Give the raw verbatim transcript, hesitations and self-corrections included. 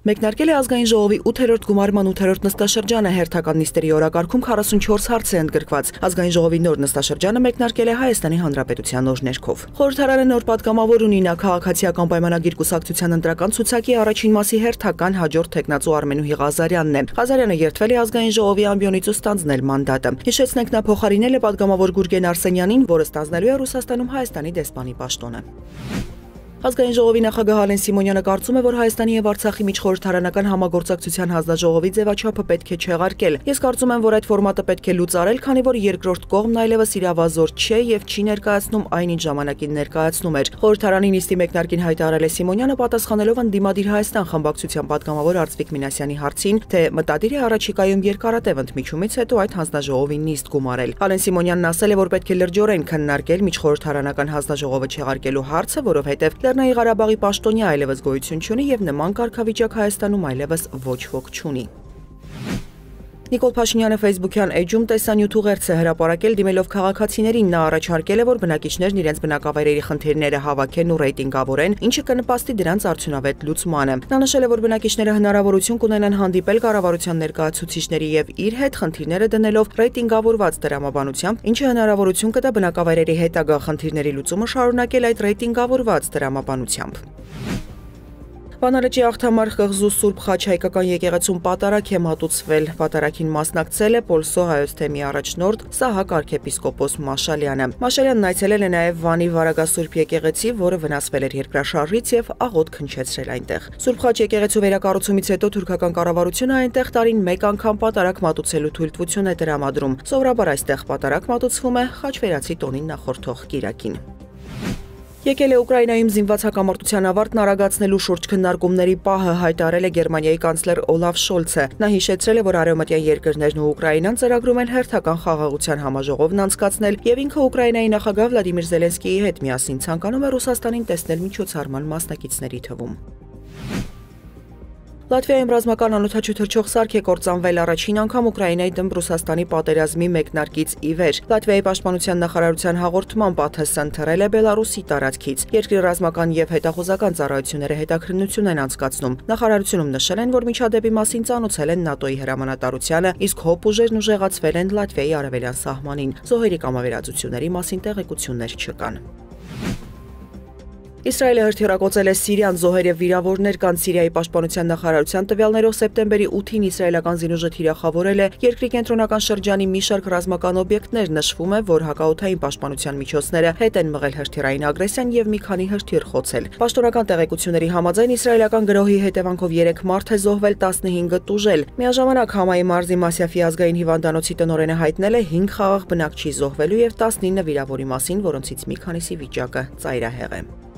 Մեկնարկել է ազգային ժողովի ութերորդ գումարման ութերորդ նստաշրջանը հերթական նիստերի օրակարգում քառասունչորս հարց է ընդգրկված։ Ազգային ժողովի նոր նստաշրջանը մեկնարկել է Հայաստանի Հանրապետության օրհներգով։ Խորհրդարանը նոր պատգամավոր ունի նա քաղաքացիական պայմանագիր կուսակցության ընտրական ցուցակի առաջին մասի հերթական հաջորդ թեկնածու Արմենուհի Ղազարյանն է։ Ղազարյանը երդվել է ազգային ժողովի ամբիոնից ու ստանձնել մանդատը։ Հիշեցնենք, նա փոխարինել է պատգամավոր Գուրգեն Արսենյանին, որը ստանձնելու է Ռուսաստանում Հայաստանի դեսպանի պաշտոնը։ Ազգային ժողովի նախագահ Ալեն Սիմոնյանը կարծում է, որ Հայաստանի եւ Արցախի միջխորհրդարանական համագործակցության հանձնաժողովի ձևաչափը պետք է չեղարկել։ Ես կարծում եմ, որ այդ ֆորմատը պետք է լուծարել, քանի որ երկրորդ կողմն այլևս իրավազոր չէ եւ չի ներկայացնում այն, ինչ ժամանակին ներկայացնում էր։ Խորհրդարանի նիստի մեկնարկին հայտարարել է Սիմոնյանը, պատասխանելով ընդդիմադիր Հայաստան խմբակցության պատգամավոր Արծվիկ Մինասյանի հարցին, թե մտադիր է առաջիկայում երկարատև ընդմիջումից հետո այդ հանձնաժողովի նիստ գումարել։ Ալեն Սիմոնյանն ասել է, որ պետք է լրջորեն քննարկել միջխորհրդարանական հանձնաժողովը չեղարկելու հարցը, որովհետեւ Լեռնային Ղարաբաղի պաշտոնյա այլևս գոյություն չունի եւ նման կարգավիճակ Հայաստանում այլևս ոչ ոք չունի։ Նիկոլ Փաշինյանը Facebook-յան էջում տեսանյութ ուղերձ է հրապարակել դիմելով քաղաքացիներին, նա առաջարկել է, որ բնակիչներն իրենց բնակավայրերի խնդիրները հավաքեն ու ռեյտինգավորեն, ինչը կնպաստի դրանց արդյունավետ լուծմանը։ Նա նշել է, որ բնակիչները հնարավորություն կունենան հանդիպել կառավարության ներկայացուցիչների եւ իր հետ խնդիրները դնելով ռեյտինգավորված դրամաբանությամբ, ինչը հնարավորություն կտա բնակավայրերի հետագա խնդիրների լուծումը շարունակել այդ ռեյտինգավորված դրամաբանությամբ։ Վանալեջի աղթամարխ կղզու Սուրբ Խաչ հայկական եկեղեցում պատարագ է մատուցվել։ Պատարագին մասնակցել է Պոլսո հայոց թեմի առաջնորդ Սահակ arczepiskopos Մաշալյանը։ Մաշալյանն այցելել է նաև Վանի Վարագասուրբ եկեղեցի, որը վնասվել էր երկրաշարժից եւ աղոտ քնչեցրել այնտեղ։ Սուրբ Խաչ եկեղեցու վերակառուցումից հետո թուրքական կառավարությունը այնտեղ տարին մեկ անգամ պատարագ մատուցելու թույլտվություն է տրամադրում։ Սովորաբար այստեղ պատարագ մատուցվում է խաչվերացի տոնին նախորդող կիրակին։ Եկել է Ուկրաինայում զինված հակամարտության ավարտն արագացնելու շուրջ քննարկումների պահը, հայտարարել է Գերմանիայի կանցլեր Օլաֆ Շոլցը։ Նա հիշեցրել է, որ արևմտյան երկրներն ու Ուկրաինան ծրագրում են հերթական խաղաղության համաժողովն անցկացնել, եւ ինքը Ուկրաինայի նախագահ Վլադիմիր Զելենսկիի հետ միասին ցանկանում է Ռուսաստանին տեսնել միջոցառման մասնակիցների թվում։ Լատվիայում ռազմական անօդաչու թռչող սարք է կործանվել առաջին անգամ Ուկրաինայի դեմ Ռուսաստանի պատերազմի մեկնարկից ի վեր։ Լատվիայի պաշտպանության նախարարության հաղորդմամբ ԱԹՍ-ն թռել է Բելարուսի տարածքից։ Երկրի ռազմական եւ հետախուզական ծառայությունները հետաքրքրություն են անցկացնում։ Նախարարությունում նշել են, որ միջադեպի մասին ծանոթել են ՆԱՏՕ-ի հրամանատարությանը, իսկ հոբ ուժերն ուժեղացվել են Լատվիայի արևելյան սահմանին։ Զոհերի կամավերածությունների մասին տեղեկություններ չկան։ Իսրայելը հրթիռակոծել է Սիրիան, զոհեր եւ վիրավորներ կան։ Սիրիայի պաշտպանության նախարարության տվյալներով սեպտեմբերի ութին իսրայելական զինուժը թիրախավորել է երկրի կենտրոնական շրջանի մի շարք ռազմական օբյեկտներ։ Նշվում է, որ հակաօդային պաշտպանության միջոցները հետ են մղել հրթիռային ագրեսիան եւ մի քանի հրթիռ խոցել։ Պաշտոնական տեղեկությունների համաձայն իսրայելական գրոհի հետևանքով երեք մարդ է զոհվել, տասնհինգը տուժել։ Միաժամանակ Համայի մարզի Մասյաֆի ազգային հիվանդանոցի տնօրենը հայտնել է հինգ խաղաղ բնակչի զոհվելու եւ տասնինը վիրավորի մասին, որոնցից մի քանիսի վիճակը ծայրահեղ է։